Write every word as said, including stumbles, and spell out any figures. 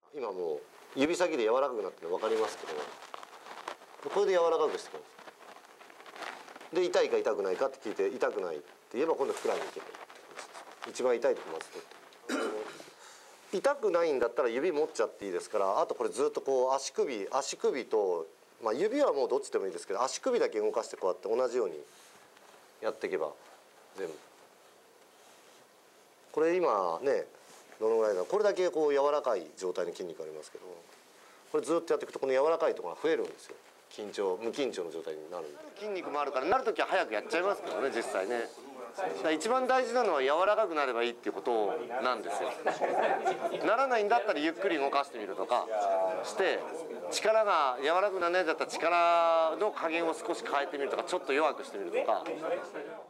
今もう指先で柔らかくなってるの分かりますけど、これで柔らかくしてくるんです。で痛いか痛くないかって聞いて痛くないって言えば今度ふくらはぎにいけばいい。一番痛いとこまず取って痛くないんだったら指持っちゃっていいですから、あとこれずっとこう足首足首と、まあ、指はもうどっちでもいいですけど、足首だけ動かしてこうやって同じようにやっていけば全部。これ今ねどのぐらいだ、これだけこう柔らかい状態の筋肉ありますけど、これずっとやっていくとこの柔らかいところが増えるんですよ。緊張無緊張の状態になるんで。筋肉もあるからなるときは早くやっちゃいますけどね、実際ね。だから一番大事なのは柔らかくなればいいっていうことなんですよ。ならないんだったらゆっくり動かしてみるとかして力が柔らかくならないんだったら力の加減を少し変えてみるとかちょっと弱くしてみるとか。